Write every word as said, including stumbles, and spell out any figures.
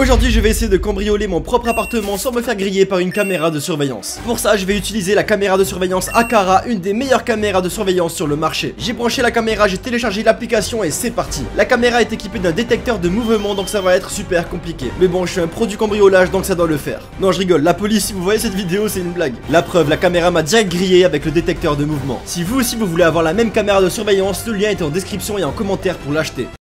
Aujourd'hui je vais essayer de cambrioler mon propre appartement sans me faire griller par une caméra de surveillance. Pour ça je vais utiliser la caméra de surveillance Aqara, une des meilleures caméras de surveillance sur le marché. J'ai branché la caméra, j'ai téléchargé l'application et c'est parti. La caméra est équipée d'un détecteur de mouvement, donc ça va être super compliqué. Mais bon, je suis un pro du cambriolage donc ça doit le faire. Non, je rigole, la police, si vous voyez cette vidéo c'est une blague. La preuve, la caméra m'a direct grillé avec le détecteur de mouvement. Si vous aussi vous voulez avoir la même caméra de surveillance, le lien est en description et en commentaire pour l'acheter.